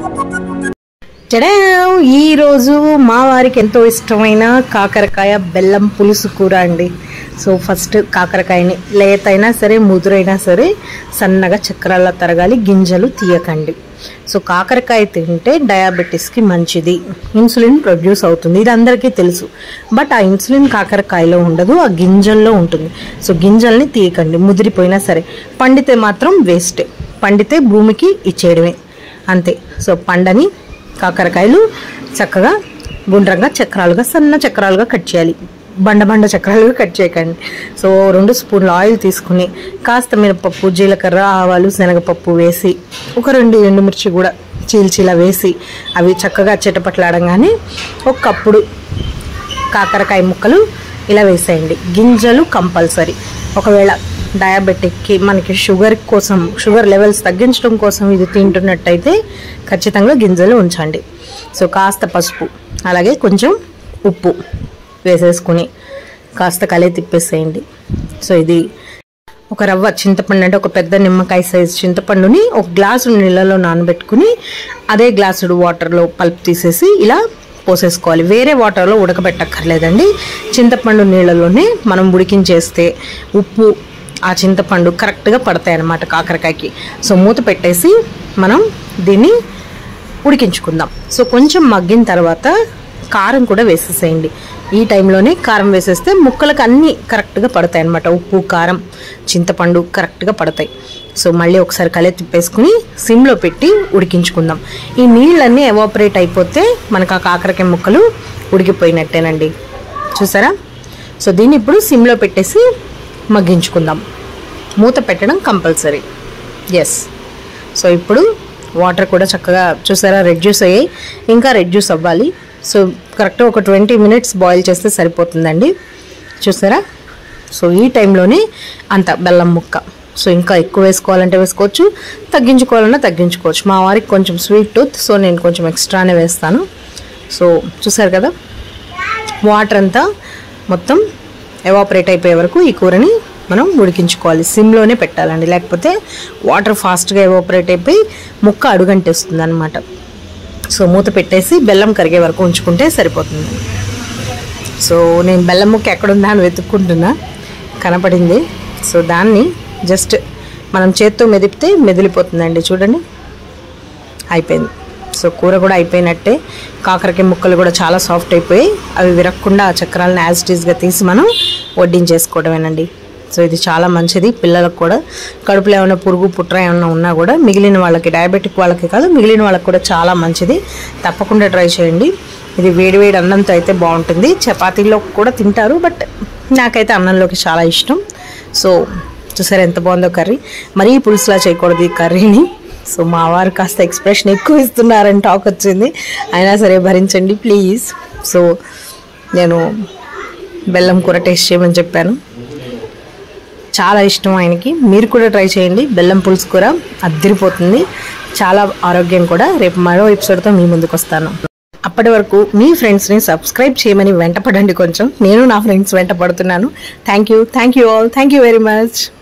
ఈ రోజు మా వారికి ఎంతో ఇష్టమైన కాకరకాయ బెల్లం పులుసు కూర అండి. సో ఫస్ట్ కాకరకాయని లేతైనా సరే ముదురైనా సరే సన్నగా చక్రాల తరగాలి, గింజలు తీయకండి. సో కాకరకాయ తింటే డయాబెటీస్కి మంచిది, ఇన్సులిన్ ప్రొడ్యూస్ అవుతుంది, ఇది అందరికీ తెలుసు. బట్ ఆ ఇన్సులిన్ కాకరకాయలో ఉండదు, ఆ గింజల్లో ఉంటుంది. సో గింజల్ని తీయకండి, ముదిరిపోయినా సరే. పండితే మాత్రం వేస్టే, పండితే భూమికి ఇచ్చేయడమే అంతే. సో పండని కాకరకాయలు చక్కగా గుండ్రంగా చక్రాలుగా సన్న చక్రాలుగా కట్ చేయాలి, బండ చక్రాలుగా కట్ చేయకండి. సో 2 స్పూన్ల ఆయిల్ తీసుకుని కాస్త మినపప్పు, జీలకర్ర, ఆవాలు, శనగపప్పు వేసి ఒక 2 ఎండుమిర్చి కూడా చీల్చిలా వేసి అవి చక్కగా చిటపట్లాడంగానే ఒక కప్పుడు కాకరకాయ ముక్కలు ఇలా వేసేయండి. గింజలు కంపల్సరీ. ఒకవేళ డయాబెటిక్కి మనకి షుగర్ లెవెల్స్ తగ్గించడం కోసం ఇది తింటున్నట్టయితే ఖచ్చితంగా గింజలు ఉంచండి. సో కాస్త పసుపు అలాగే కొంచెం ఉప్పు వేసేసుకుని కాస్త కలయి తిప్పేసేయండి. సో ఇది ఒక రవ్వ చింతపండు, అంటే ఒక పెద్ద నిమ్మకాయ సైజు చింతపండుని ఒక గ్లాసు నీళ్ళలో నానబెట్టుకుని అదే గ్లాసుడు వాటర్లో పల్ప్ తీసేసి ఇలా పోసేసుకోవాలి. వేరే వాటర్లో ఉడకబెట్టక్కర్లేదండి, చింతపండు నీళ్ళలోనే మనం ఉడికించేస్తే ఉప్పు ఆ చింతపండు కరెక్ట్గా పడతాయి అన్నమాట కాకరకాయకి. సో మూత పెట్టేసి మనం దీన్ని ఉడికించుకుందాం. సో కొంచెం మగ్గిన తర్వాత కారం కూడా వేసేసేయండి. ఈ టైంలోనే కారం వేసేస్తే ముక్కలకు అన్నీ కరెక్ట్గా పడతాయి అన్నమాట. ఉప్పు, కారం, చింతపండు కరెక్ట్గా పడతాయి. సో మళ్ళీ ఒకసారి కలయి తిప్పేసుకుని సిమ్లో పెట్టి ఉడికించుకుందాం. ఈ నీళ్ళన్నీ ఎవాపరేట్ అయిపోతే మనకు ఆ కాకరకాయ ముక్కలు ఉడికిపోయినట్టేనండి. చూసారా? సో దీన్ని ఇప్పుడు సిమ్లో పెట్టేసి మగ్గించుకుందాం. మూత పెట్టడం కంపల్సరీ. ఎస్. సో ఇప్పుడు వాటర్ కూడా చక్కగా చూసారా రెడ్యూస్ అయ్యాయి, ఇంకా రెడ్యూస్ అవ్వాలి. సో కరెక్ట్గా ఒక 20 మినిట్స్ బాయిల్ చేస్తే సరిపోతుందండి. చూసారా? సో ఈ టైంలోనే అంత బెల్లం ముక్క. సో ఇంకా ఎక్కువ వేసుకోవాలంటే వేసుకోవచ్చు, తగ్గించుకోవాలన్నా తగ్గించుకోవచ్చు. మా వారికి కొంచెం స్వీట్ టూత్, సో నేను కొంచెం ఎక్స్ట్రానే వేస్తాను. సో చూసారు కదా, వాటర్ అంతా మొత్తం ఎవాపరేట్ అయిపోయే వరకు ఈ కూరని మనం ఉడికించుకోవాలి. సిమ్లోనే పెట్టాలండి, లేకపోతే వాటర్ ఫాస్ట్గా ఎవాపరేట్ అయిపోయి ముక్క అడుగంటేస్తుంది అనమాట. సో మూత పెట్టేసి బెల్లం కరిగే వరకు ఉంచుకుంటే సరిపోతుంది. సో నేను బెల్లం ముక్క ఎక్కడుందా అని వెతుక్కుంటున్నా, కనపడింది. సో దాన్ని జస్ట్ మనం చేత్తో మెదిపితే మెదిలిపోతుందండి. చూడండి, అయిపోయింది. సో కూర కూడా అయిపోయినట్టే. కాకరకాయ ముక్కలు కూడా చాలా సాఫ్ట్ అయిపోయి అవి విరక్కుండా ఆ చక్రాలను యాజ్ ఇట్ ఈస్గా తీసి మనం వడ్డించేసుకోవడమేనండి. సో ఇది చాలా మంచిది పిల్లలకు కూడా. కడుపులో ఏమైనా పురుగు పుట్ర ఏమైనా ఉన్నా కూడా మిగిలిన వాళ్ళకి, డయాబెటిక్ వాళ్ళకి కాదు మిగిలిన వాళ్ళకి కూడా చాలా మంచిది. తప్పకుండా ట్రై చేయండి. ఇది వేడివేడి అన్నంతో అయితే బాగుంటుంది, చపాతీలో కూడా తింటారు, బట్ నాకైతే అన్నంలోకి చాలా ఇష్టం. సో చూసారు ఎంత బాగుందో కర్రీ. మరీ పులుసులా చేయకూడదు ఈ కర్రీని. సో మా వారు కాస్త ఎక్స్ప్రెషన్ ఎక్కువ ఇస్తున్నారని టాక్ వచ్చింది, అయినా సరే భరించండి ప్లీజ్. సో నేను బెల్లం కూర టేస్ట్ చేయమని చెప్పాను, చాలా ఇష్టం ఆయనకి. మీరు కూడా ట్రై చేయండి. బెల్లం పులుసు కూర అద్దరిపోతుంది, చాలా ఆరోగ్యం కూడా. రేపు మరో ఎపిసోడ్తో మీ ముందుకు వస్తాను. అప్పటి వరకు మీ ఫ్రెండ్స్ని సబ్స్క్రైబ్ చేయమని వెంటపడండి. కొంచెం నేను నా ఫ్రెండ్స్ వెంట పడుతున్నాను. Thank you all, thank you very much.